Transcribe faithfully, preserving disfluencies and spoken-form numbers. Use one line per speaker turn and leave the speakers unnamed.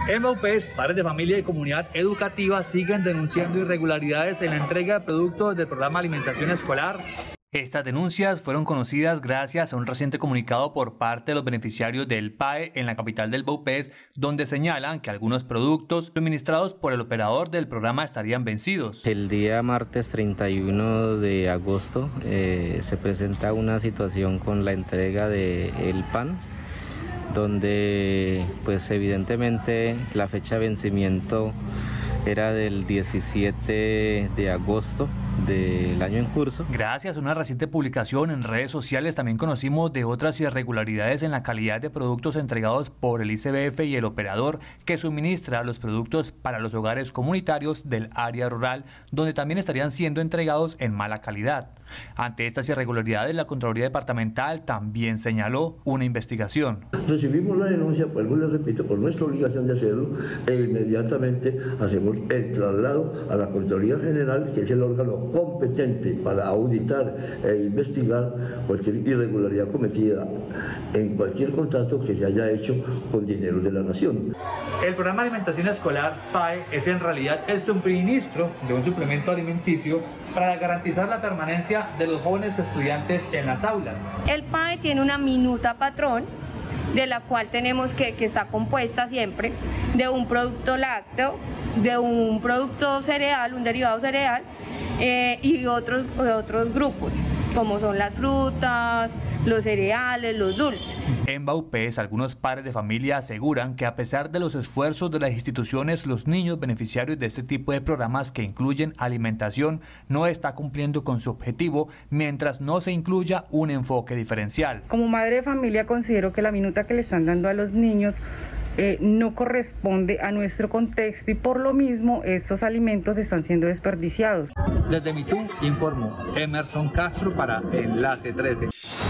En Baupés, padres de familia y comunidad educativa siguen denunciando irregularidades en la entrega de productos del programa Alimentación Escolar. Estas denuncias fueron conocidas gracias a un reciente comunicado por parte de los beneficiarios del P A E en la capital del Baupés, donde señalan que algunos productos suministrados por el operador del programa estarían vencidos.
El día martes treinta y uno de agosto eh, se presenta una situación con la entrega del pan, donde pues evidentemente la fecha de vencimiento era del diecisiete de agosto del año en curso.
Gracias a una reciente publicación en redes sociales también conocimos de otras irregularidades en la calidad de productos entregados por el I C B F y el operador que suministra los productos para los hogares comunitarios del área rural, donde también estarían siendo entregados en mala calidad. Ante estas irregularidades, la Contraloría Departamental también señaló una investigación.
Recibimos la denuncia, pues les repito, por nuestra obligación de hacerlo, e inmediatamente hacemos el traslado a la Contraloría General, que es el órgano competente para auditar e investigar cualquier irregularidad cometida en cualquier contrato que se haya hecho con dinero de la nación.
El programa de alimentación escolar P A E es en realidad el suministro de un suplemento alimenticio para garantizar la permanencia de los jóvenes estudiantes en las aulas.
El P A E tiene una minuta patrón, de la cual tenemos que, que está compuesta siempre de un producto lácteo, de un producto cereal, un derivado cereal, eh, y otros, de otros grupos, como son las frutas, los cereales, los dulces.
En Baupés, algunos padres de familia aseguran que a pesar de los esfuerzos de las instituciones, los niños beneficiarios de este tipo de programas que incluyen alimentación no está cumpliendo con su objetivo mientras no se incluya un enfoque diferencial.
Como madre de familia considero que la minuta que le están dando a los niños Eh, no corresponde a nuestro contexto y por lo mismo estos alimentos están siendo desperdiciados.
Desde Mitú informó Emerson Castro para Enlace trece.